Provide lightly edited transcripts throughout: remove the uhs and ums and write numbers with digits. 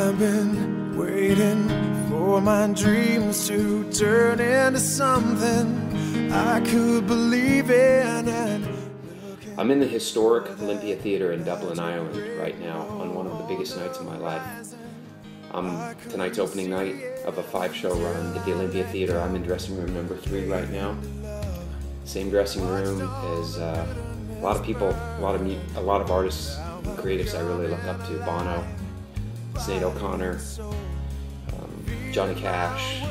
I've been waiting for my dreams to turn into something I could believe in. I'm in the historic Olympia Theatre in Dublin, Ireland right now on one of the biggest nights of my life. Tonight's opening night of a 5-show run at the Olympia Theatre. I'm in dressing room number 3 right now. Same dressing room as a lot of people, a lot of artists and creatives I really look up to. Bono, Sinead O'Connor, Johnny Cash.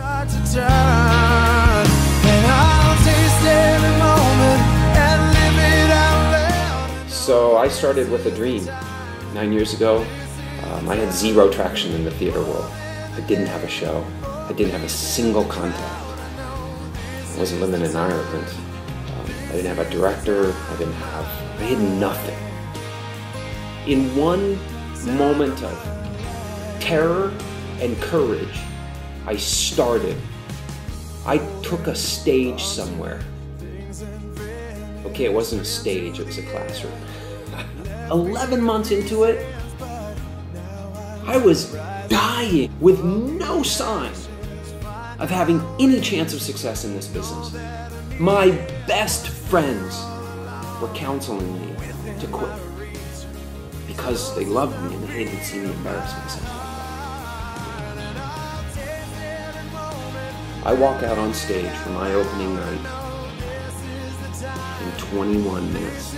So I started with a dream 9 years ago. I had zero traction in the theater world. I didn't have a show. I didn't have a single contact. I wasn't living in Ireland. I didn't have a director. I had nothing. In one moment of terror and courage, I started. I took a stage somewhere. Okay, it wasn't a stage, it was a classroom. 11 months into it, I was dying with no sign of having any chance of success in this business. My best friends were counseling me to quit because they loved me and they hated to see me embarrass myself. I walk out on stage for my opening night in 21 minutes.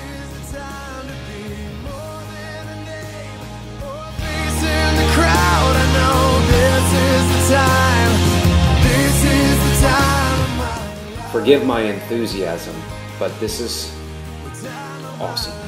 Forgive my enthusiasm, but this is awesome.